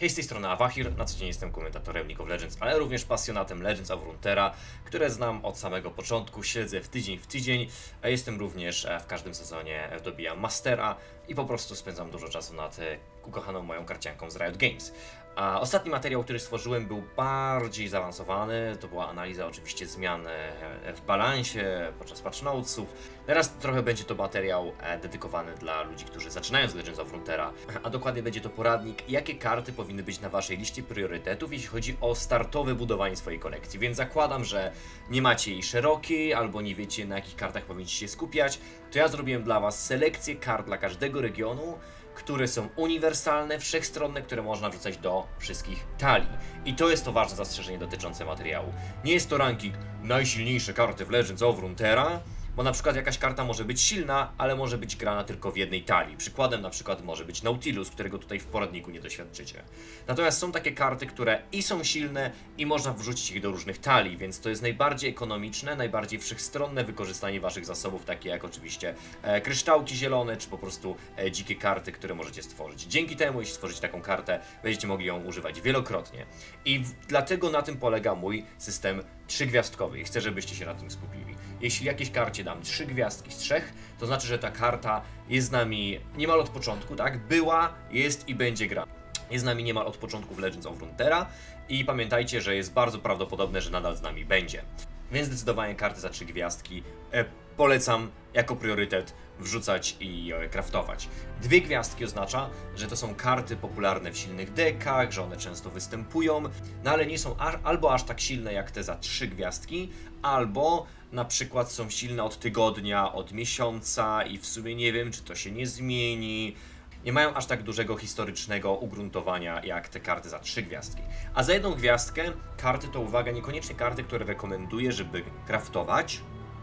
Hej, z tej strony Awahir, na co dzień jestem komentatorem League of Legends, ale również pasjonatem Legends of Runeterra, które znam od samego początku, śledzę w tydzień, a jestem również w każdym sezonie dobijam Mastera i po prostu spędzam dużo czasu nad ukochaną moją karcianką z Riot Games. A ostatni materiał, który stworzyłem, był bardziej zaawansowany, to była analiza oczywiście zmian w balansie podczas patch notesów. Teraz trochę będzie to materiał dedykowany dla ludzi, którzy zaczynają z Legends of Runeterra, a dokładnie będzie to poradnik, jakie karty powinny być na waszej liście priorytetów, jeśli chodzi o startowe budowanie swojej kolekcji. Więc zakładam, że nie macie jej szerokiej, albo nie wiecie, na jakich kartach powinniście się skupiać, to ja zrobiłem dla was selekcję kart dla każdego regionu, które są uniwersalne, wszechstronne, które można wrzucać do wszystkich talii. I to jest to ważne zastrzeżenie dotyczące materiału. Nie jest to ranking najsilniejsze karty w Legends of Runeterra, bo na przykład jakaś karta może być silna, ale może być grana tylko w jednej talii. Przykładem na przykład może być Nautilus, którego tutaj w poradniku nie doświadczycie. Natomiast są takie karty, które i są silne, i można wrzucić ich do różnych talii, więc to jest najbardziej ekonomiczne, najbardziej wszechstronne wykorzystanie waszych zasobów, takie jak oczywiście kryształki zielone, czy po prostu dzikie karty, które możecie stworzyć. Dzięki temu, jeśli stworzycie taką kartę, będziecie mogli ją używać wielokrotnie. I dlatego na tym polega mój system trzygwiazdkowy i chcę, żebyście się na tym skupili. Jeśli jakiejś karcie dam 3 gwiazdki z 3, to znaczy, że ta karta jest z nami niemal od początku, tak? Była, jest i będzie grana. Jest z nami niemal od początku w Legends of Runeterra i pamiętajcie, że jest bardzo prawdopodobne, że nadal z nami będzie. Więc zdecydowanie karty za 3 gwiazdki polecam jako priorytet wrzucać i craftować. 2 gwiazdki oznacza, że to są karty popularne w silnych dekach, że one często występują, no ale nie są albo aż tak silne jak te za 3 gwiazdki, albo na przykład są silne od tygodnia, od miesiąca i w sumie nie wiem, czy to się nie zmieni. Nie mają aż tak dużego historycznego ugruntowania jak te karty za 3 gwiazdki. A za 1 gwiazdkę karty to, uwaga, niekoniecznie karty, które rekomenduję, żeby craftować.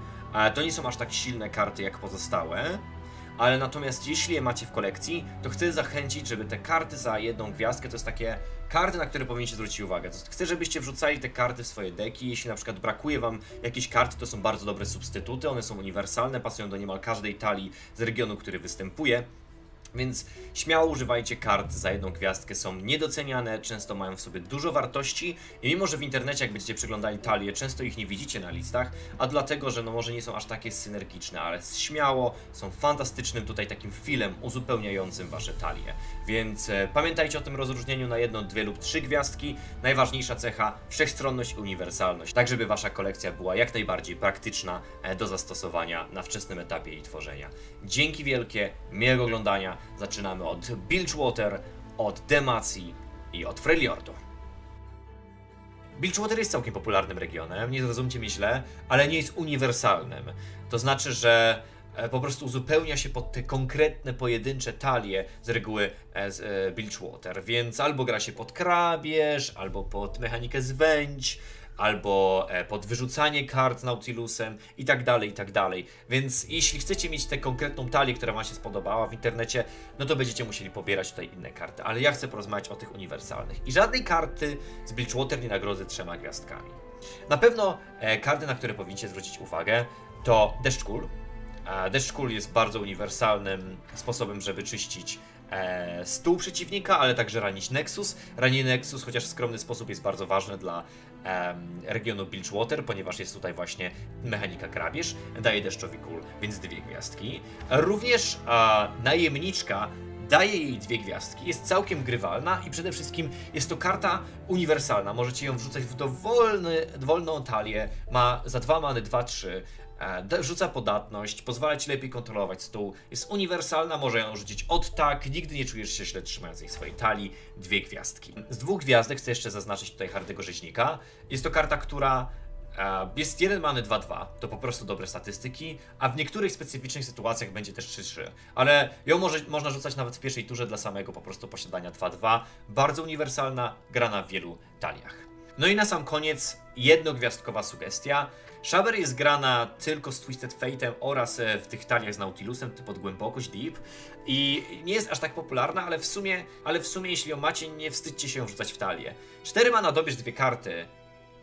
To nie są aż tak silne karty jak pozostałe, ale natomiast jeśli je macie w kolekcji, to chcę zachęcić, żeby te karty za 1 gwiazdkę to jest takie karty, na które powinniście zwrócić uwagę. Chcę, żebyście wrzucali te karty w swoje deki. Jeśli na przykład brakuje wam jakiejś karty, to są bardzo dobre substytuty, one są uniwersalne, pasują do niemal każdej talii z regionu, który występuje. Więc śmiało używajcie kart za 1 gwiazdkę, są niedoceniane, często mają w sobie dużo wartości i mimo, że w internecie jak będziecie przeglądali talie, często ich nie widzicie na listach, a dlatego, że no może nie są aż takie synergiczne, ale śmiało są fantastycznym tutaj takim filem uzupełniającym wasze talie. Więc pamiętajcie o tym rozróżnieniu na 1, 2 lub 3 gwiazdki. Najważniejsza cecha, wszechstronność i uniwersalność, tak żeby wasza kolekcja była jak najbardziej praktyczna do zastosowania na wczesnym etapie jej tworzenia. Dzięki wielkie, miłego oglądania. Zaczynamy od Bilgewater, od Demacji i od Freljordu. Bilgewater jest całkiem popularnym regionem, nie zrozumcie mnie źle, ale nie jest uniwersalnym. To znaczy, że po prostu uzupełnia się pod te konkretne, pojedyncze talie z reguły z Bilgewater, więc albo gra się pod krabież, albo pod mechanikę zwędź, albo pod wyrzucanie kart z Nautilusem i tak dalej, i tak dalej. Więc jeśli chcecie mieć tę konkretną talię, która wam się spodobała w internecie, no to będziecie musieli pobierać tutaj inne karty. Ale ja chcę porozmawiać o tych uniwersalnych. I żadnej karty z Bilgewater nie nagrodzę 3 gwiazdkami. Na pewno karty, na które powinniście zwrócić uwagę, to Deszczkul. Deszczkul jest bardzo uniwersalnym sposobem, żeby czyścić stół przeciwnika, ale także ranić Nexus. Ranienie Nexus, chociaż w skromny sposób, jest bardzo ważne dla regionu Bilgewater, ponieważ jest tutaj właśnie mechanika krabież, daje deszczowi kul, więc 2 gwiazdki. Również najemniczka daje jej 2 gwiazdki, jest całkiem grywalna i przede wszystkim jest to karta uniwersalna. Możecie ją wrzucać w dowolną talię, ma za 2 many 2-3. Rzuca podatność, pozwala ci lepiej kontrolować stół, jest uniwersalna, może ją rzucić od tak, nigdy nie czujesz się źle trzymając jej swojej talii, 2 gwiazdki. Z 2 gwiazdek chcę jeszcze zaznaczyć tutaj Hardego Rzeźnika. Jest to karta, która jest 1 many 2-2, to po prostu dobre statystyki, a w niektórych specyficznych sytuacjach będzie też 3-3, ale ją można rzucać nawet w pierwszej turze dla samego po prostu posiadania 2-2, bardzo uniwersalna, grana w wielu taliach. No i na sam koniec jednogwiazdkowa sugestia. Shaber jest grana tylko z Twisted Fate'em oraz w tych taliach z Nautilusem, typu pod głębokość, deep, i nie jest aż tak popularna, ale w sumie jeśli ją macie, nie wstydźcie się ją wrzucać w talię. 4 mana dobierz 2 karty,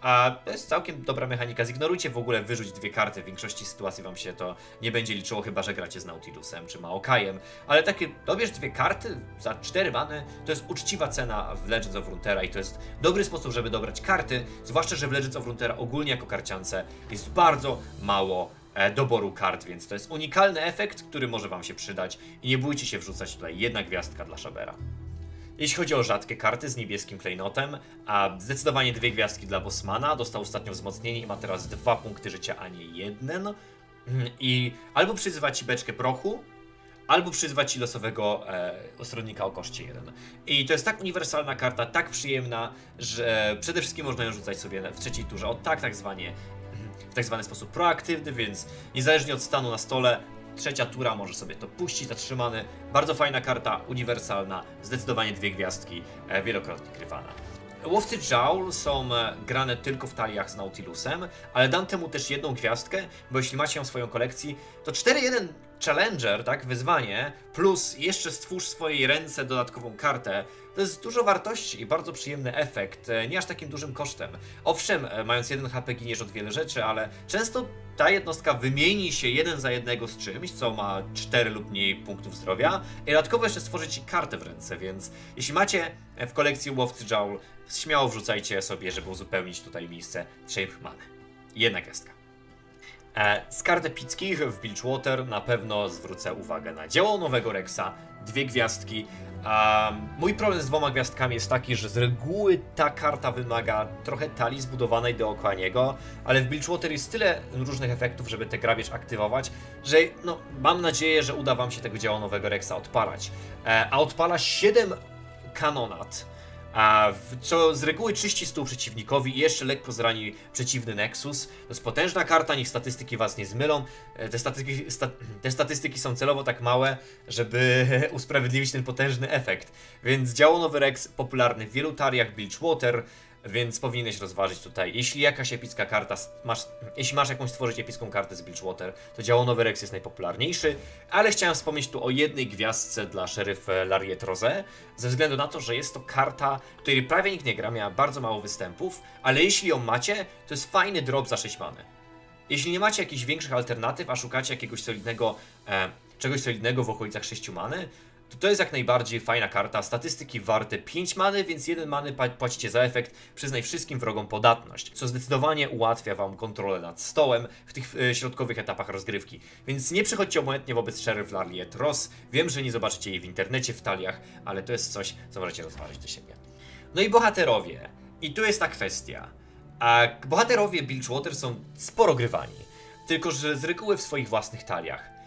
A to jest całkiem dobra mechanika. Zignorujcie w ogóle wyrzuć 2 karty. W większości sytuacji wam się to nie będzie liczyło, chyba że gracie z Nautilusem czy Maokajem. Ale takie, dobierz 2 karty za 4 many, to jest uczciwa cena w Legends of Runeterra i to jest dobry sposób, żeby dobrać karty. Zwłaszcza, że w Legends of Runeterra ogólnie jako karciance jest bardzo mało doboru kart, więc to jest unikalny efekt, który może wam się przydać i nie bójcie się wrzucać tutaj 1 gwiazdka dla Shabera. Jeśli chodzi o rzadkie karty z niebieskim klejnotem, a zdecydowanie 2 gwiazdki dla Bossmana, dostał ostatnio wzmocnienie i ma teraz 2 punkty życia, a nie 1. I albo przyzywa ci beczkę prochu, albo przyzwa ci losowego ostronnika o koszcie 1. I to jest tak uniwersalna karta, tak przyjemna, że przede wszystkim można ją rzucać sobie w trzeciej turze w tak zwany sposób proaktywny, więc niezależnie od stanu na stole, trzecia tura możesz sobie to puścić zatrzymany. Bardzo fajna karta, uniwersalna, zdecydowanie 2 gwiazdki, wielokrotnie grywana. Łowcy Jowl są grane tylko w taliach z Nautilusem, ale dam temu też 1 gwiazdkę, bo jeśli macie ją w swoją kolekcji, to 4-1 Challenger, tak, wyzwanie, plus jeszcze stwórz w swojej ręce dodatkową kartę, to jest dużo wartości i bardzo przyjemny efekt, nie aż takim dużym kosztem. Owszem, mając 1 HP giniesz od wiele rzeczy, ale często ta jednostka wymieni się 1 za 1 z czymś, co ma 4 lub mniej punktów zdrowia i dodatkowo jeszcze stworzy ci kartę w ręce, więc jeśli macie w kolekcji Łowcy Jowl, śmiało wrzucajcie sobie, żeby uzupełnić tutaj miejsce 3 many. 1 gwiazdka. Z kart epickich w Bilgewater na pewno zwrócę uwagę na dzieło nowego Rexa, 2 gwiazdki. Mój problem z 2 gwiazdkami jest taki, że z reguły ta karta wymaga trochę talii zbudowanej dookoła niego, ale w Bilgewater jest tyle różnych efektów, żeby tę grabież aktywować, że no, mam nadzieję, że uda wam się tego dzieła nowego Rexa odpalać. A odpala 7 kanonat, co z reguły czyści stół przeciwnikowi i jeszcze lekko zrani przeciwny Nexus. To jest potężna karta, niech statystyki was nie zmylą. Te statystyki są celowo tak małe, żeby usprawiedliwić ten potężny efekt. Więc działonowy Rex popularny w wielu taliach Bilgewater, więc powinieneś rozważyć tutaj, jeśli jakaś epicka karta, jeśli masz jakąś stworzyć epicką kartę z Bilgewater, to działonowy Rex jest najpopularniejszy, ale chciałem wspomnieć tu o 1 gwiazdce dla szeryf Lariet Rose, ze względu na to, że jest to karta, której prawie nikt nie gra, miała bardzo mało występów, ale jeśli ją macie, to jest fajny drop za 6 many. Jeśli nie macie jakichś większych alternatyw, a szukacie jakiegoś solidnego, czegoś solidnego w okolicach 6 many, to jest jak najbardziej fajna karta. Statystyki warte 5 many, więc 1 many płacicie za efekt. Przyznaj wszystkim wrogom podatność, co zdecydowanie ułatwia wam kontrolę nad stołem w tych środkowych etapach rozgrywki. Więc nie przychodźcie obojętnie wobec Sheriff Lariet Ross. Wiem, że nie zobaczycie jej w internecie, w taliach, ale to jest coś, co możecie rozważyć do siebie. No i bohaterowie. I tu jest ta kwestia. Bohaterowie Bilgewater są sporo grywani, tylko że z reguły w swoich własnych taliach.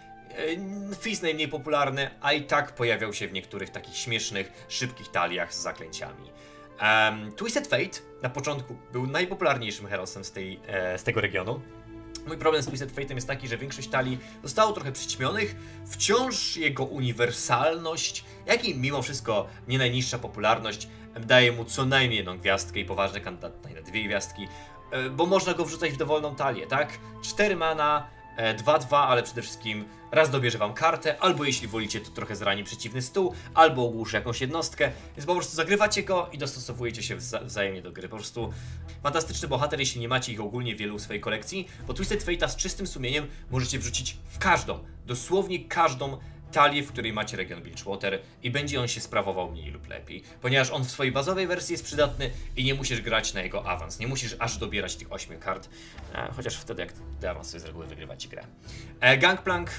Fizz najmniej popularny, a i tak pojawiał się w niektórych takich śmiesznych, szybkich taliach z zaklęciami. Twisted Fate na początku był najpopularniejszym herosem z tego regionu. Mój problem z Twisted Fate'em jest taki, że większość talii zostało trochę przyćmionych, wciąż jego uniwersalność, jak i mimo wszystko nie najniższa popularność, daje mu co najmniej 1 gwiazdkę i poważny kandydat na 2 gwiazdki, bo można go wrzucać w dowolną talię, tak? 4 mana, 2-2, ale przede wszystkim raz dobierze wam kartę, albo jeśli wolicie, to trochę zrani przeciwny stół, albo ogłuszy jakąś jednostkę, więc po prostu zagrywacie go i dostosowujecie się wzajemnie do gry. Po prostu fantastyczny bohater, jeśli nie macie ich ogólnie wielu w swojej kolekcji, bo Twisted Fate'a z czystym sumieniem możecie wrzucić w każdą, dosłownie każdą talię, w której macie region Bilgewater i będzie on się sprawował mniej lub lepiej, ponieważ on w swojej bazowej wersji jest przydatny i nie musisz grać na jego awans, nie musisz aż dobierać tych 8 kart, chociaż wtedy jak ty awans sobie z reguły wygrywać grę. Gangplank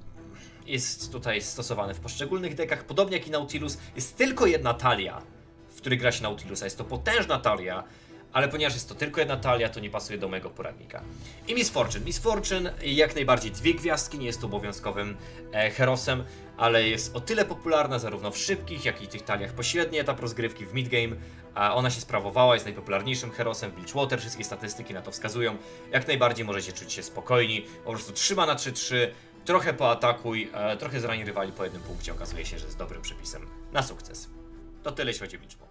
jest tutaj stosowany w poszczególnych dekach, podobnie jak i Nautilus, jest tylko 1 talia, w której gra się Nautilusa, jest to potężna talia, ale ponieważ jest to tylko 1 talia, to nie pasuje do mojego poradnika. I Miss Fortune. Miss Fortune jak najbardziej 2 gwiazdki, nie jest to obowiązkowym herosem, ale jest o tyle popularna zarówno w szybkich, jak i tych taliach pośredni etap rozgrywki w midgame. Ona się sprawowała, jest najpopularniejszym herosem w Bilgewater, wszystkie statystyki na to wskazują. Jak najbardziej możecie czuć się spokojni, po prostu trzyma na 3-3, trochę poatakuj, trochę zrani rywali po 1 punkcie, okazuje się, że jest dobrym przepisem na sukces. To tyle, jeśli chodzi o Bilgewater.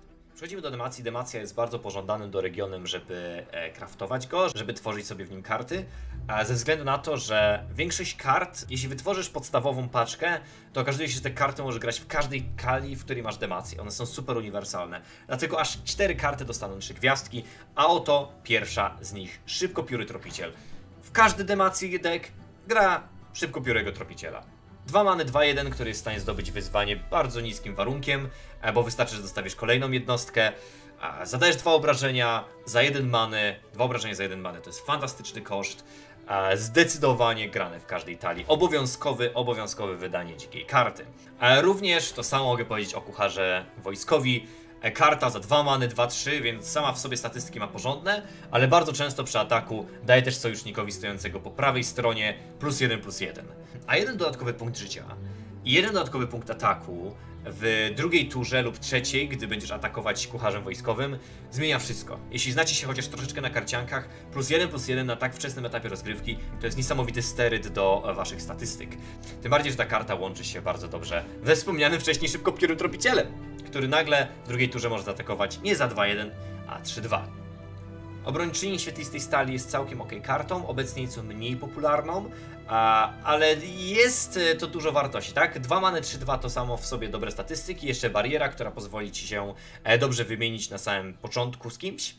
Przechodzimy do Demacji. Demacja jest bardzo pożądanym do regionem, żeby craftować go, żeby tworzyć sobie w nim karty. Ze względu na to, że większość kart, jeśli wytworzysz podstawową paczkę, to okazuje się, że te karty możesz grać w każdej kali, w której masz Demację. One są super uniwersalne. Dlatego aż 4 karty dostaną 3 gwiazdki, a oto pierwsza z nich. Szybkopióry Tropiciel. W każdy Demacji deck gra Szybkopiórego Tropiciela. 2 many, 2-1, który jest w stanie zdobyć wyzwanie bardzo niskim warunkiem, bo wystarczy, że dostawisz kolejną jednostkę, zadajesz 2 obrażenia za 1 many, 2 obrażenia za 1 many, to jest fantastyczny koszt, zdecydowanie grane w każdej talii, obowiązkowe wydanie dzikiej karty. Również to samo mogę powiedzieć o Kucharze Wojskowi. Karta za 2 many, 2-3, więc sama w sobie statystyki ma porządne, ale bardzo często przy ataku daje też sojusznikowi stojącego po prawej stronie +1/+1. A jeden dodatkowy punkt życia i jeden dodatkowy punkt ataku w drugiej turze lub trzeciej, gdy będziesz atakować Kucharzem Wojskowym, zmienia wszystko. Jeśli znacie się chociaż troszeczkę na karciankach, +1/+1 na tak wczesnym etapie rozgrywki to jest niesamowity steryt do waszych statystyk. Tym bardziej, że ta karta łączy się bardzo dobrze ze wspomnianym wcześniej Szybkopiórym Tropicielem, który nagle w drugiej turze może zaatakować nie za 2-1, a 3-2. Obrończyni Świetlistej Stali jest całkiem ok kartą, obecnie nieco mniej popularną, ale jest to dużo wartości, tak? 2 many, 3-2 to samo w sobie dobre statystyki, jeszcze bariera, która pozwoli ci się dobrze wymienić na samym początku z kimś.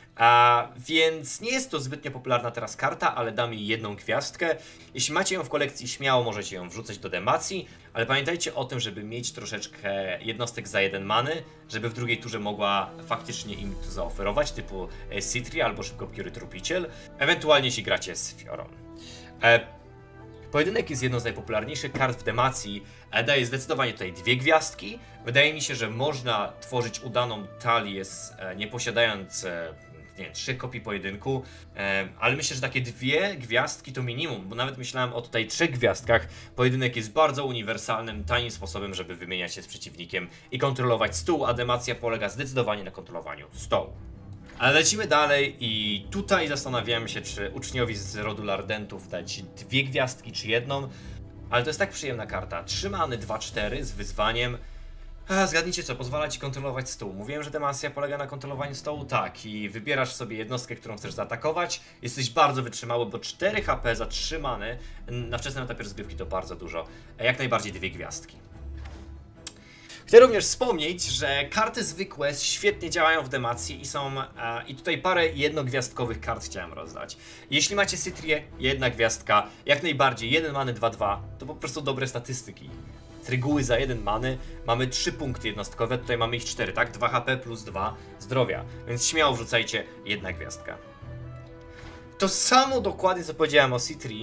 Więc nie jest to zbytnio popularna teraz karta, ale dam jej 1 gwiazdkę. Jeśli macie ją w kolekcji, śmiało możecie ją wrzucać do Demacji, ale pamiętajcie o tym, żeby mieć troszeczkę jednostek za 1 many, żeby w drugiej turze mogła faktycznie im to zaoferować, typu Citri albo Szybkopióry Tropiciel, ewentualnie jeśli gracie z Fiorą. Pojedynek jest jedną z najpopularniejszych kart w Demacji, daje zdecydowanie tutaj 2 gwiazdki. Wydaje mi się, że można tworzyć udaną talię, nie posiadając 3 kopii pojedynku, ale myślę, że takie 2 gwiazdki to minimum, bo nawet myślałem o tutaj 3 gwiazdkach. Pojedynek jest bardzo uniwersalnym, tanim sposobem, żeby wymieniać się z przeciwnikiem i kontrolować stół, a Demacja polega zdecydowanie na kontrolowaniu stołu. Ale lecimy dalej i tutaj zastanawiałem się, czy uczniowi z rodu Lardentów dać 2 gwiazdki czy 1, ale to jest tak przyjemna karta. 3 many, 2-4 z wyzwaniem. Zgadnijcie co, pozwala ci kontrolować stół. Mówiłem, że Demacja polega na kontrolowaniu stołu? Tak, i wybierasz sobie jednostkę, którą chcesz zaatakować. Jesteś bardzo wytrzymały, bo 4 HP za 3 many na wczesnym etapie rozgrywki to bardzo dużo. Jak najbardziej 2 gwiazdki. Chcę również wspomnieć, że karty zwykłe świetnie działają w Demacji i są... I tutaj parę jednogwiazdkowych kart chciałem rozdać. Jeśli macie Citrię, 1 gwiazdka, jak najbardziej 1 many, 2-2, to po prostu dobre statystyki. Z reguły za 1 many mamy 3 punkty jednostkowe, tutaj mamy ich 4, tak? 2 HP plus 2 zdrowia, więc śmiało wrzucajcie 1 gwiazdka. To samo dokładnie co powiedziałem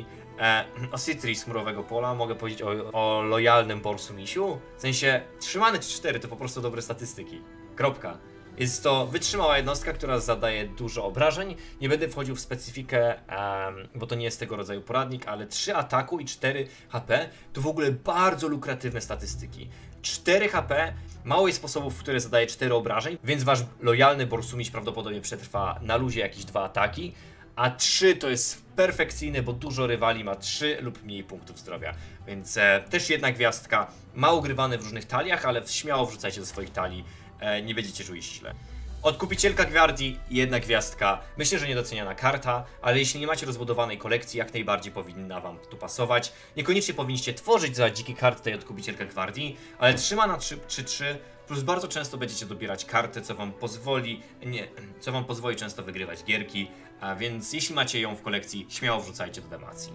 o Citri z Chmurowego Pola, mogę powiedzieć o lojalnym Borsumisiu. W sensie 3 many czy 4 to po prostu dobre statystyki. Kropka. Jest to wytrzymała jednostka, która zadaje dużo obrażeń. Nie będę wchodził w specyfikę, bo to nie jest tego rodzaju poradnik, ale 3 ataku i 4 HP to w ogóle bardzo lukratywne statystyki. 4 HP, mało jest sposobów, w które zadaje 4 obrażeń, więc wasz lojalny Borsumiś prawdopodobnie przetrwa na luzie jakieś 2 ataki. A 3 to jest perfekcyjne, bo dużo rywali ma 3 lub mniej punktów zdrowia. Więc też 1 gwiazdka, mało grywany w różnych taliach, ale śmiało wrzucajcie do swoich talii, nie będziecie czuli się źle. Odkupicielka Gwardii, 1 gwiazdka. Myślę, że niedoceniana karta, ale jeśli nie macie rozbudowanej kolekcji, jak najbardziej powinna wam tu pasować. Niekoniecznie powinniście tworzyć za dzikie karty tej Odkupicielka Gwardii, ale 3 na 3-3, plus bardzo często będziecie dobierać kartę, co wam pozwoli często wygrywać gierki, a więc jeśli macie ją w kolekcji, śmiało wrzucajcie do Demacji.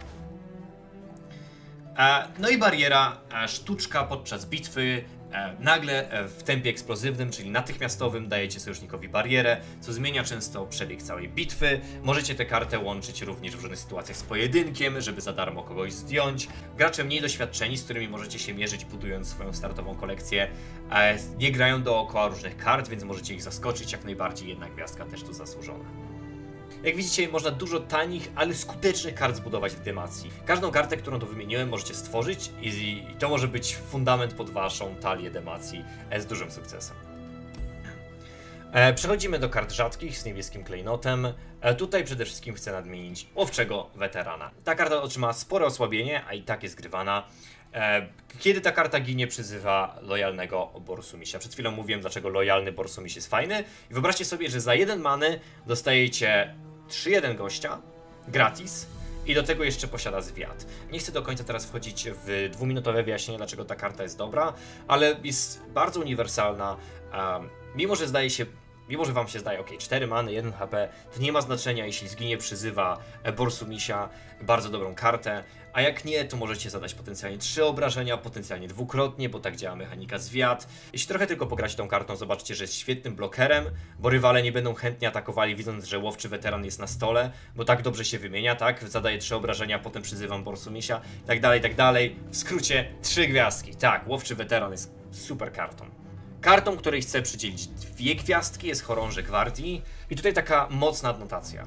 No i bariera, sztuczka podczas bitwy. Nagle w tempie eksplozywnym, czyli natychmiastowym, dajecie sojusznikowi barierę, co zmienia często przebieg całej bitwy. Możecie tę kartę łączyć również w różnych sytuacjach z pojedynkiem, żeby za darmo kogoś zdjąć. Gracze mniej doświadczeni, z którymi możecie się mierzyć, budując swoją startową kolekcję, nie grają dookoła różnych kart, więc możecie ich zaskoczyć. Jak najbardziej 1 gwiazdka też tu zasłużona. Jak widzicie, można dużo tanich, ale skutecznych kart zbudować w Demacji. Każdą kartę, którą tu wymieniłem, możecie stworzyć i to może być fundament pod waszą talię Demacji z dużym sukcesem. Przechodzimy do kart rzadkich z niebieskim klejnotem. Tutaj przede wszystkim chcę nadmienić Łowczego Weterana. Ta karta otrzyma spore osłabienie, a i tak jest grywana. Kiedy ta karta ginie, przyzywa lojalnego Borsumisia. Przed chwilą mówiłem, dlaczego lojalny Borsumiś jest fajny. I wyobraźcie sobie, że za 1 many dostajecie 3-1 gościa, gratis. I do tego jeszcze posiada zwiat. Nie chcę do końca teraz wchodzić w dwuminutowe wyjaśnienie, dlaczego ta karta jest dobra, ale jest bardzo uniwersalna. Mimo że wam się zdaje, ok, 4 many, 1 HP, to nie ma znaczenia, jeśli zginie, przyzywa Borsumisia, bardzo dobrą kartę, a jak nie, to możecie zadać potencjalnie 3 obrażenia, potencjalnie dwukrotnie, bo tak działa mechanika zwiat. Jeśli trochę tylko pogracie tą kartą, zobaczycie, że jest świetnym blokerem, bo rywale nie będą chętnie atakowali, widząc, że łowczy weteran jest na stole, bo tak dobrze się wymienia, tak? Zadaję 3 obrażenia, potem przyzywam Borsumisia, tak dalej, tak dalej. W skrócie 3 gwiazdki, tak, łowczy weteran jest super kartą. Kartą, której chcę przydzielić 2 gwiazdki, jest Chorąży Gwardii. I tutaj taka mocna adnotacja.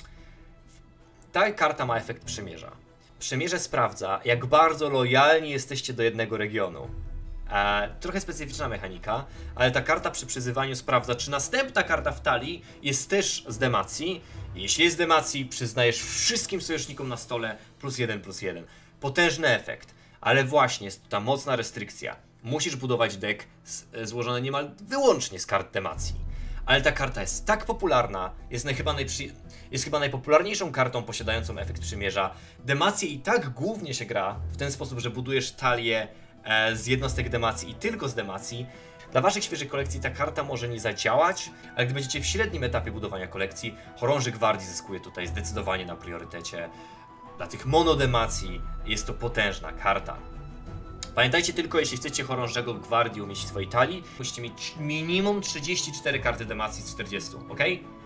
Ta karta ma efekt przymierza. Przymierze sprawdza, jak bardzo lojalni jesteście do jednego regionu. Trochę specyficzna mechanika, ale ta karta przy przyzywaniu sprawdza, czy następna karta w talii jest też z demacji. Jeśli jest z demacji, przyznajesz wszystkim sojusznikom na stole +1/+1. Potężny efekt, ale właśnie jest to ta mocna restrykcja. Musisz budować deck złożony niemal wyłącznie z kart demacji. Ale ta karta jest tak popularna, jest chyba najpopularniejszą kartą posiadającą efekt przymierza. Demację i tak głównie się gra w ten sposób, że budujesz talię z jednostek demacji i tylko z demacji. Dla waszych świeżych kolekcji ta karta może nie zadziałać, ale gdy będziecie w średnim etapie budowania kolekcji, Chorąży Gwardii zyskuje tutaj zdecydowanie na priorytecie. Dla tych monodemacji jest to potężna karta. Pamiętajcie tylko, jeśli chcecie Chorążego Gwardii umieścić w swojej talii, musicie mieć minimum 34 karty demacji z 40, ok?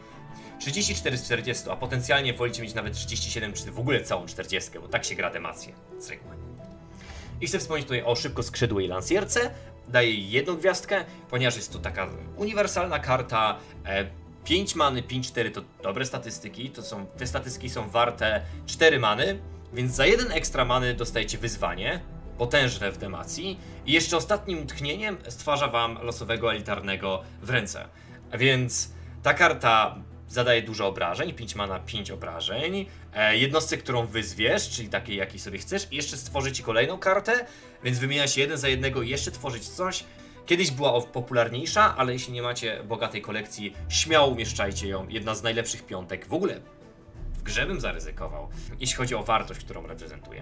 34 z 40, a potencjalnie wolicie mieć nawet 37 czy w ogóle całą 40, bo tak się gra demację z reguły. I chcę wspomnieć tutaj o szybko skrzydłej lansierce. Daję jej 1 gwiazdkę, ponieważ jest to taka uniwersalna karta. 5 many, 5-4 to dobre statystyki, te statystyki są warte 4 many, więc za 1 ekstra many dostajecie wyzwanie. Potężne w demacji i jeszcze ostatnim tchnieniem stwarza wam losowego elitarnego w ręce. Więc ta karta zadaje dużo obrażeń, 5 mana, 5 obrażeń, jednostce, którą wyzwiesz, czyli takiej, jakiej sobie chcesz, i jeszcze stworzy ci kolejną kartę, więc wymienia się 1 za 1 i jeszcze tworzyć coś. Kiedyś była popularniejsza, ale jeśli nie macie bogatej kolekcji, śmiało umieszczajcie ją, jedna z najlepszych piątek w ogóle. W grze bym zaryzykował, jeśli chodzi o wartość, którą reprezentuje.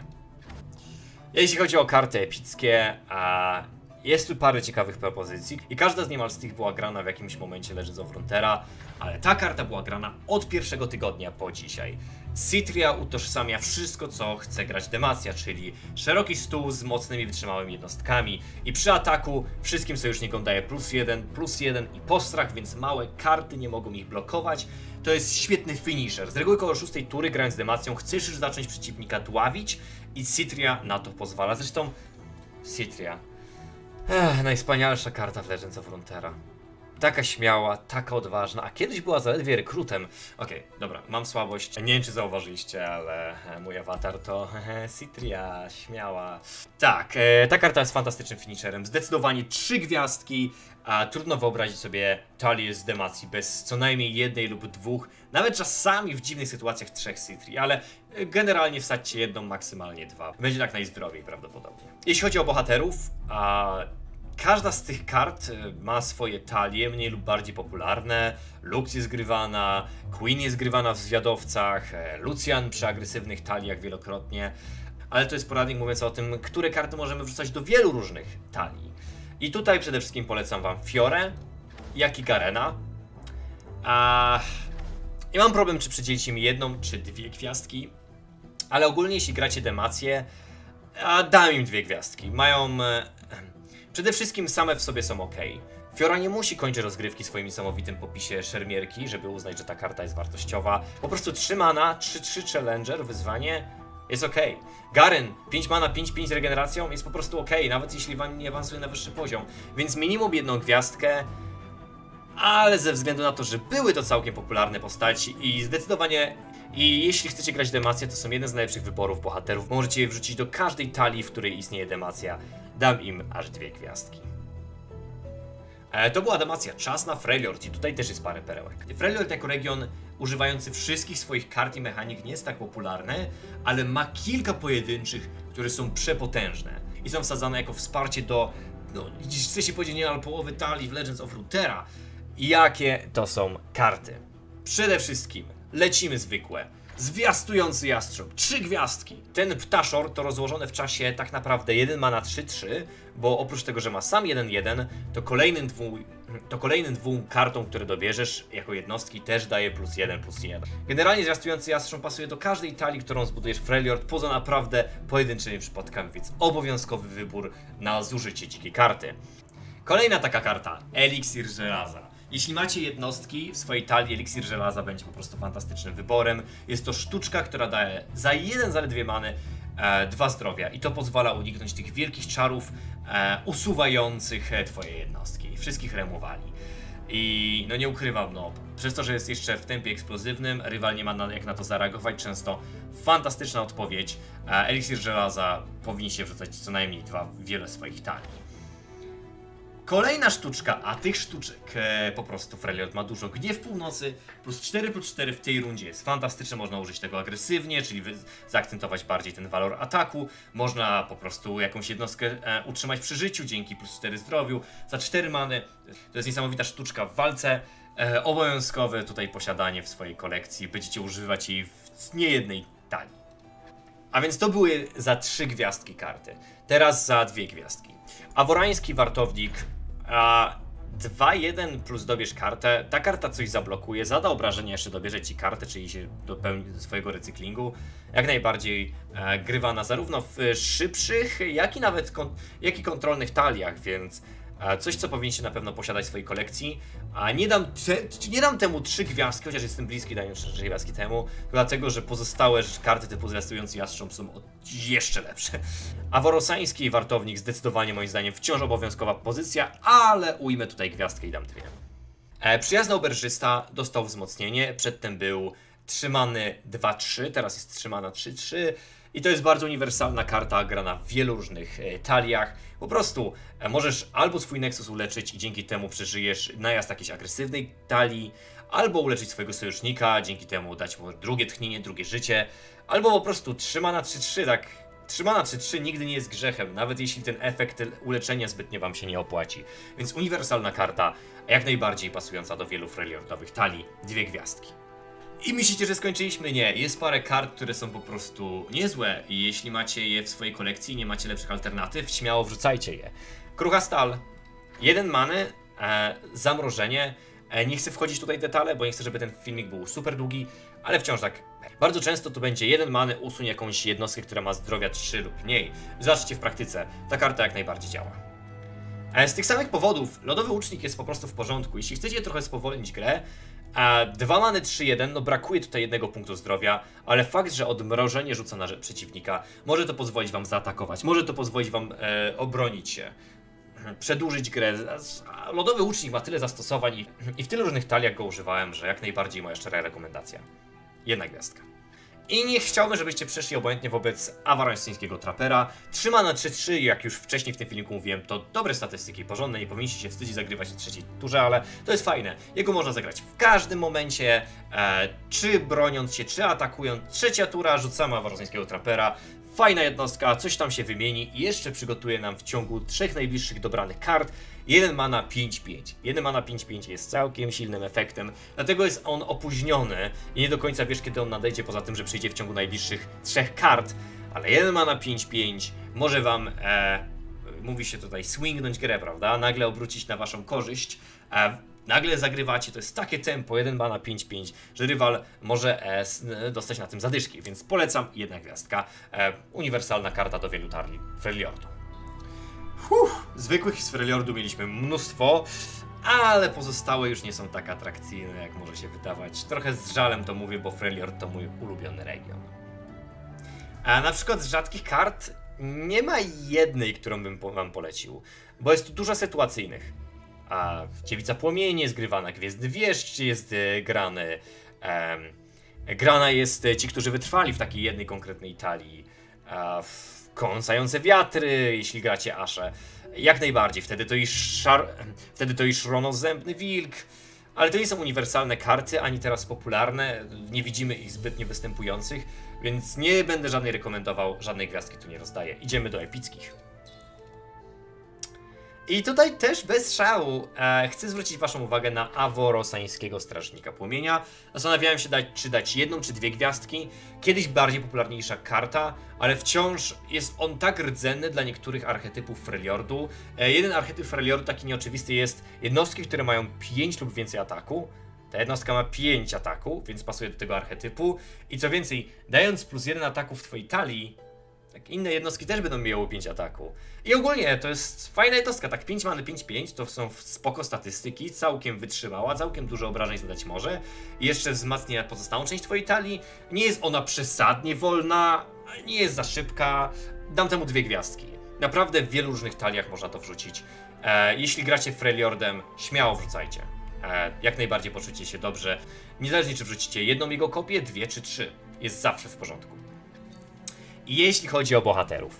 Jeśli chodzi o karty epickie, jest tu parę ciekawych propozycji i każda z niemal z tych była grana w jakimś momencie Legends of Runeterra, ale ta karta była grana od pierwszego tygodnia po dzisiaj. Citria utożsamia wszystko, co chce grać demacja, czyli szeroki stół z mocnymi, wytrzymałymi jednostkami i przy ataku wszystkim sojusznikom daje +1 i postrach, więc małe karty nie mogą ich blokować. To jest świetny finisher. Z reguły koło 6 tury grając demacją chcesz już zacząć przeciwnika dławić i Citria na to pozwala. Zresztą Citria, najwspanialsza karta w Legends of Runeterra. Taka śmiała, taka odważna, a kiedyś była zaledwie rekrutem. Okej, dobra, mam słabość. Nie wiem, czy zauważyliście, ale mój awatar to Citria, śmiała. Tak, ta karta jest fantastycznym finisherem. Zdecydowanie 3 gwiazdki, a trudno wyobrazić sobie talię z demacji bez co najmniej 1 lub 2, nawet czasami w dziwnych sytuacjach 3 Citri, ale generalnie wsadźcie 1, maksymalnie 2. Będzie tak najzdrowiej prawdopodobnie. Jeśli chodzi o bohaterów, każda z tych kart ma swoje talie, mniej lub bardziej popularne. Lux jest grywana, Queen jest grywana w zwiadowcach, Lucian przy agresywnych taliach wielokrotnie. Ale to jest poradnik mówiący o tym, które karty możemy wrzucać do wielu różnych talii. I tutaj przede wszystkim polecam wam Fiorę, jak i Garena. Nie mam problem, czy przydzielicie mi 1 czy 2 gwiazdki, ale ogólnie jeśli gracie demację, dam im 2 gwiazdki. Mają... Przede wszystkim same w sobie są ok. Fiora nie musi kończyć rozgrywki swoim niesamowitym popisie szermierki, żeby uznać, że ta karta jest wartościowa. Po prostu 3 mana, 3-3 challenger, wyzwanie jest ok. Garen, 5 mana, 5-5 z regeneracją jest po prostu ok, nawet jeśli nie awansuje na wyższy poziom. Więc minimum 1 gwiazdkę, ale ze względu na to, że były to całkiem popularne postaci i zdecydowanie... I jeśli chcecie grać demację, to są jeden z najlepszych wyborów bohaterów. Możecie je wrzucić do każdej talii, w której istnieje demacja. Dam im aż 2 gwiazdki. To była demacja. Czas na Freljord i tutaj też jest parę perełek. Freljord jako region używający wszystkich swoich kart i mechanik nie jest tak popularny, ale ma kilka pojedynczych, które są przepotężne. i są wsadzane jako wsparcie do, no chcę się powiedzieć, niemal połowy talii w Legends of Runeterra. Jakie to są karty? Przede wszystkim lecimy zwykłe. Zwiastujący jastrząb, 3 gwiazdki. Ten ptaszor to rozłożone w czasie tak naprawdę 1 mana 3-3, bo oprócz tego, że ma sam 1-1, to kolejnym dwóm kartom, które dobierzesz jako jednostki, też daje +1/+1. Generalnie zwiastujący jastrząb pasuje do każdej talii, którą zbudujesz w Freljord, poza naprawdę pojedynczymi przypadkami, więc obowiązkowy wybór na zużycie dzikiej karty. Kolejna taka karta, Eliksir Żelaza. Jeśli macie jednostki w swojej talii, Eliksir Żelaza będzie po prostu fantastycznym wyborem. Jest to sztuczka, która daje za 1 zaledwie many 2 zdrowia i to pozwala uniknąć tych wielkich czarów usuwających twoje jednostki. Wszystkich remowali. I no nie ukrywam, no przez to, że jest jeszcze w tempie eksplozywnym, rywal nie ma jak na to zareagować, często fantastyczna odpowiedź. Eliksir Żelaza powinniście wrzucać co najmniej 2 w wiele swoich talii. Kolejna sztuczka, a tych sztuczek po prostu Freljord ma dużo. Gniew Północy +4/+4 w tej rundzie jest fantastyczne, można użyć tego agresywnie, czyli zaakcentować bardziej ten walor ataku. Można po prostu jakąś jednostkę utrzymać przy życiu dzięki +4 zdrowiu za 4 many. To jest niesamowita sztuczka w walce. Obowiązkowe tutaj posiadanie w swojej kolekcji, będziecie używać jej w niejednej talii. A więc to były za 3 gwiazdki karty, teraz za 2 gwiazdki. Aworański Wartownik, 2-1 plus dobierz kartę. Ta karta coś zablokuje, zada obrażenia, jeszcze dobierze ci kartę, czyli się dopełni swojego recyklingu. Jak najbardziej grywana zarówno w szybszych, jak i kontrolnych taliach, więc coś, co powinniście na pewno posiadać w swojej kolekcji. Nie dam temu 3 gwiazdki, chociaż jestem bliski daniu 3 gwiazdki temu, dlatego że pozostałe karty typu zwiastujący jastrząb są jeszcze lepsze. Aworosański Wartownik zdecydowanie moim zdaniem wciąż obowiązkowa pozycja, ale ujmę tutaj gwiazdkę i dam 2. Przyjazny oberżysta dostał wzmocnienie, przedtem był 3 many 2-3, teraz jest 3 mana 3-3. I to jest bardzo uniwersalna karta, grana w wielu różnych taliach. Po prostu możesz albo swój Nexus uleczyć i dzięki temu przeżyjesz najazd jakiejś agresywnej talii, albo uleczyć swojego sojusznika, dzięki temu dać mu drugie tchnienie, drugie życie, albo po prostu 3 mana 3-3, tak. 3 mana 3-3 nigdy nie jest grzechem, nawet jeśli ten efekt uleczenia zbytnio wam się nie opłaci. Więc uniwersalna karta, jak najbardziej pasująca do wielu freljordowych talii, 2 gwiazdki. I myślicie, że skończyliśmy? Nie, jest parę kart, które są po prostu niezłe i jeśli macie je w swojej kolekcji i nie macie lepszych alternatyw, śmiało wrzucajcie je. Krucha Stal, 1 many, zamrożenie. Nie chcę wchodzić tutaj w detale, bo nie chcę, żeby ten filmik był super długi, ale wciąż tak. Bardzo często to będzie 1 many, usuń jakąś jednostkę, która ma zdrowia 3 lub mniej. Zobaczcie w praktyce, ta karta jak najbardziej działa. Z tych samych powodów Lodowy Łucznik jest po prostu w porządku. Jeśli chcecie trochę spowolnić grę, 2 many 3-1, no brakuje tutaj 1 punktu zdrowia, ale fakt, że odmrożenie rzuca na przeciwnika, może to pozwolić wam zaatakować, może to pozwolić wam obronić się, przedłużyć grę. Lodowy Łucznik ma tyle zastosowań i w tylu różnych taliach go używałem, że jak najbardziej moja szczera rekomendacja. 1 gwiazdka. I nie chciałbym, żebyście przeszli obojętnie wobec awarańskiego trapera. 3 mana 3-3, jak już wcześniej w tym filmiku mówiłem, to dobre statystyki, porządne, nie powinniście się wstydzić zagrywać w trzeciej turze, ale to jest fajne. Jego można zagrać w każdym momencie, czy broniąc się, czy atakując. Trzecia tura, rzucamy awarańskiego trapera. Fajna jednostka, coś tam się wymieni i jeszcze przygotuje nam w ciągu 3 najbliższych dobranych kart 1 mana 5-5. 1 mana 5-5 jest całkiem silnym efektem, dlatego jest on opóźniony i nie do końca wiesz, kiedy on nadejdzie, poza tym, że przyjdzie w ciągu najbliższych 3 kart, ale 1 mana 5-5 może wam, mówi się tutaj, swingnąć grę, prawda? Nagle obrócić na waszą korzyść. Nagle zagrywacie, to jest takie tempo, 1 mana 5-5, że rywal może dostać na tym zadyszki, więc polecam, 1 gwiazdka. Uniwersalna karta do wielu talii Freljordu. Zwykłych z Freljordu mieliśmy mnóstwo, ale pozostałe już nie są tak atrakcyjne, jak może się wydawać. Trochę z żalem to mówię, bo Freljord to mój ulubiony region. A na przykład z rzadkich kart nie ma jednej, którą bym wam polecił, bo jest tu dużo sytuacyjnych. Dziewica Płomieni jest grywana, Gwiezdny Wieszcz jest grany. Grana jest ci, którzy wytrwali w takiej jednej konkretnej talii. Kąsające wiatry, jeśli gracie Aszę. Jak najbardziej, wtedy to już Ronozębny Wilk. Ale to nie są uniwersalne karty, ani teraz popularne. Nie widzimy ich zbytnio występujących, więc nie będę żadnej rekomendował, żadnej gwiazdki tu nie rozdaję. Idziemy do epickich. I tutaj też bez szału chcę zwrócić waszą uwagę na Aworosańskiego Strażnika Płomienia. Zastanawiałem się, czy dać jedną czy dwie gwiazdki. Kiedyś bardziej popularniejsza karta, ale wciąż jest on tak rdzenny dla niektórych archetypów Freljordu. Jeden archetyp Freljordu taki nieoczywisty jest jednostki, które mają 5 lub więcej ataku. Ta jednostka ma 5 ataku, więc pasuje do tego archetypu. I co więcej, dając +1 ataku w twojej talii, tak inne jednostki też będą miały 5 ataku. I ogólnie to jest fajna jednostka, tak 5 many, 5-5, to są spoko statystyki, całkiem wytrzymała, całkiem dużo obrażeń zadać może. I jeszcze wzmacnia pozostałą część twojej talii. Nie jest ona przesadnie wolna, nie jest za szybka. Dam temu 2 gwiazdki. Naprawdę w wielu różnych taliach można to wrzucić. Jeśli gracie Freljordem, śmiało wrzucajcie. Jak najbardziej poczujcie się dobrze. Niezależnie czy wrzucicie jedną jego kopię, 2 czy 3. Jest zawsze w porządku. I jeśli chodzi o bohaterów,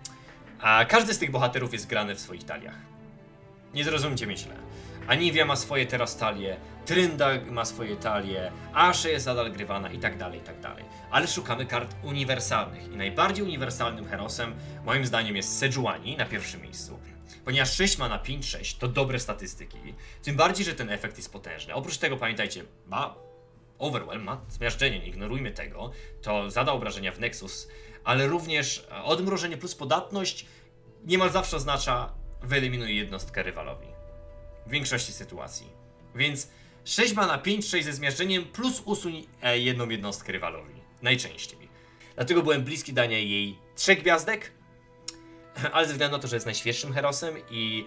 każdy z tych bohaterów jest grany w swoich taliach. Nie zrozumcie mnie źle. Aniwia ma swoje teraz talie, Trynda ma swoje talie, Ashe jest nadal grywana i tak dalej, i tak dalej. Ale szukamy kart uniwersalnych i najbardziej uniwersalnym herosem moim zdaniem jest Sejuani na pierwszym miejscu. Ponieważ 6 ma na 5-6 to dobre statystyki, tym bardziej, że ten efekt jest potężny. Oprócz tego pamiętajcie, ma Overwhelm, ma zmiażdżenie, nie ignorujmy tego, to zada obrażenia w Nexus, ale również odmrożenie plus podatność niemal zawsze oznacza wyeliminuj jednostkę rywalowi. W większości sytuacji. Więc 6 ma na 5-6 ze zmiażdżeniem plus usuń jedną jednostkę rywalowi. Najczęściej. Dlatego byłem bliski dania jej 3 gwiazdek, ale ze względu na to, że jest najświeższym herosem i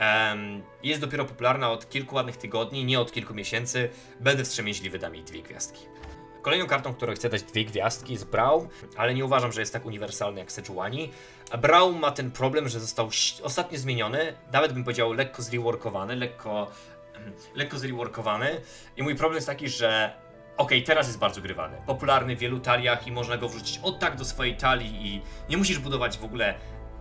jest dopiero popularna od kilku ładnych tygodni, nie od kilku miesięcy, będę wstrzemięźliwy, dam jej 2 gwiazdki. Kolejną kartą, której chcę dać 2 gwiazdki jest Braum, ale nie uważam, że jest tak uniwersalny jak Sejuani. Braum ma ten problem, że został ostatnio zmieniony, nawet bym powiedział lekko zreworkowany, lekko zreworkowany. I mój problem jest taki, że teraz jest bardzo grywany, popularny w wielu taliach i można go wrzucić od tak do swojej talii i nie musisz budować w ogóle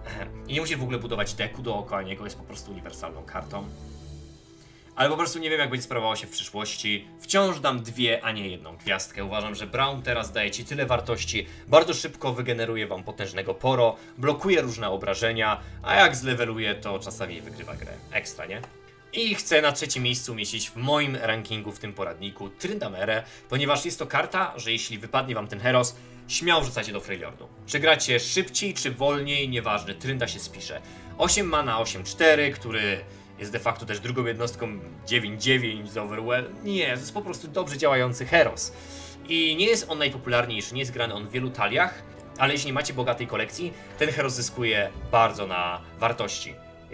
budować deku dookoła niego, jest po prostu uniwersalną kartą. Ale po prostu nie wiem, jak będzie sprawowało się w przyszłości. Wciąż dam 2, a nie 1 gwiazdkę. Uważam, że Braum teraz daje ci tyle wartości, bardzo szybko wygeneruje wam potężnego poro, blokuje różne obrażenia, a jak zleweluje, to czasami wygrywa grę. Ekstra, nie? I chcę na 3. miejscu umieścić w moim rankingu w tym poradniku Tryndamerę, ponieważ jest to karta, że jeśli wypadnie wam ten heros, śmiało wrzucacie do Freljordu. Czy gracie szybciej, czy wolniej, nieważne, Trynda się spisze. 8 mana, 8-4, który jest de facto też drugą jednostką 9-9 z Overwhelm. Nie, to jest po prostu dobrze działający heros. I nie jest on najpopularniejszy, nie jest grany on w wielu taliach, ale jeśli nie macie bogatej kolekcji, ten heros zyskuje bardzo na wartości.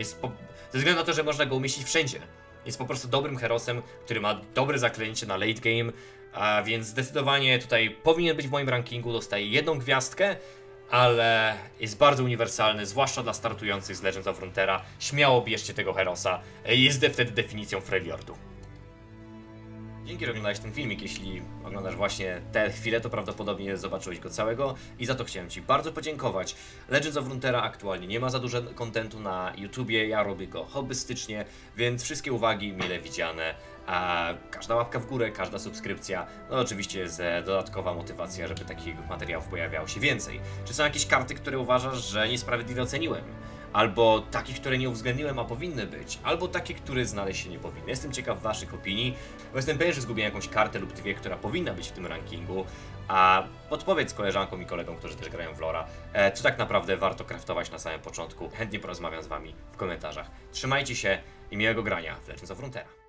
Ze względu na to, że można go umieścić wszędzie. Jest po prostu dobrym herosem, który ma dobre zaklęcie na late game, a więc zdecydowanie tutaj powinien być w moim rankingu, dostaje 1 gwiazdkę, ale jest bardzo uniwersalny, zwłaszcza dla startujących z Legends of Runeterra. Śmiało bierzcie tego herosa, jest wtedy definicją Freljordu. Dzięki, że oglądałeś ten filmik. Jeśli oglądasz właśnie tę chwilę, to prawdopodobnie zobaczyłeś go całego i za to chciałem ci bardzo podziękować. Legends of Runeterra aktualnie nie ma za dużo kontentu na YouTubie, ja robię go hobbystycznie, więc wszystkie uwagi mile widziane. A każda łapka w górę, każda subskrypcja, no oczywiście jest dodatkowa motywacja, żeby takich materiałów pojawiało się więcej. Czy są jakieś karty, które uważasz, że niesprawiedliwie oceniłem? Albo takie, które nie uwzględniłem, a powinny być, albo takie, które znaleźć się nie powinny. Jestem ciekaw waszych opinii, bo jestem pewien, że zgubiłem jakąś kartę lub 2, która powinna być w tym rankingu, a podpowiedz koleżankom i kolegom, którzy też grają w Lora, co tak naprawdę warto craftować na samym początku. Chętnie porozmawiam z wami w komentarzach. Trzymajcie się i miłego grania w Legends of Runeterra.